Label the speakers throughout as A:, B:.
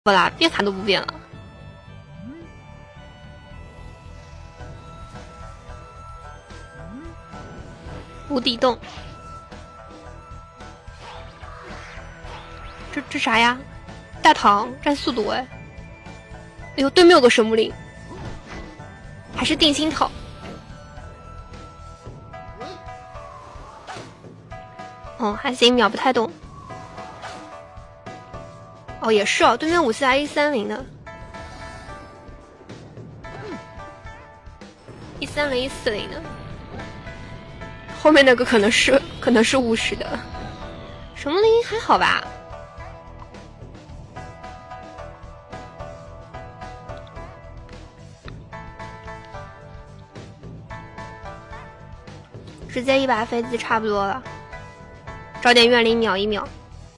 A: 不啦，变卡都不变了。无底洞，这啥呀？大唐占速度哎！哎呦，对面有个神木林，还是定心套。哦，还行，秒不太动。哦，也是哦，对面武器还130的，130、140的。后面那个可能是50的，神木林还好吧？直接一把飞机差不多了，找点怨灵秒一秒。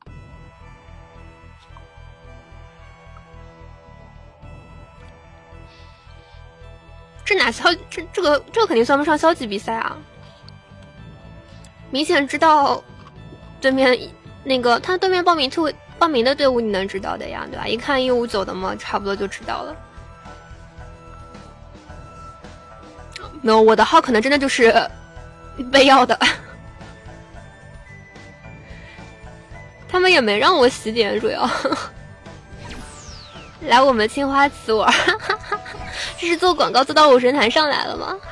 A: 这哪消？这个肯定算不上消极比赛啊！明显知道对面那个他对面报名的队伍你能知道的呀，对吧？一看159走的嘛，差不多就知道了。没有，我的号可能真的就是被要的，他们也没让我洗点，主要来我们青花瓷玩，这是做广告做到我神坛上来了吗？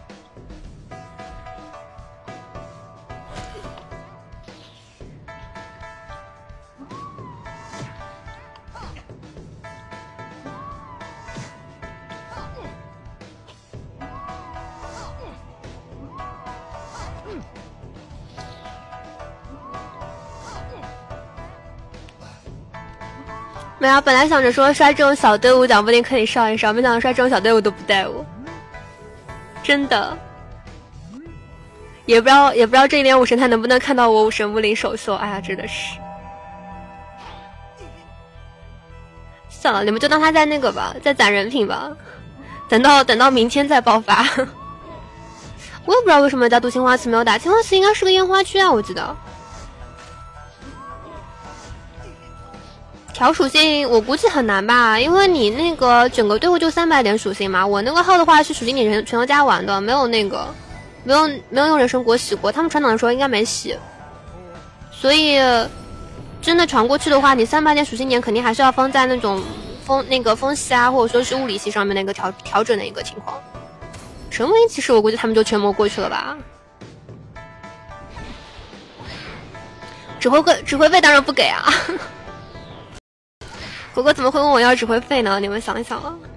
A: 没有，本来想着说刷这种小队伍讲不定可以上一上，没想到刷这种小队伍都不带我，真的，也不知道这一连武神他能不能看到我武神木林首秀，哎呀，真的是，算了，你们就当他在那个吧，在攒人品吧，等到明天再爆发。我也不知道为什么叫渡青花瓷没有打，青花瓷应该是个烟花区啊，我记得。调属性我估计很难吧，因为你那个整个队伍就300点属性嘛，我那个号的话是属性点全都加完的，没有那个没有用人参果洗过，他们传统的时候应该没洗，所以真的传过去的话，你300点属性点肯定还是要放在那种风系啊，或者说是物理系上面那个调整的一个情况。神木林其实我估计他们就全摸过去了吧。指挥费当然不给啊。果果怎么会问我要指挥费呢？你们想一想啊。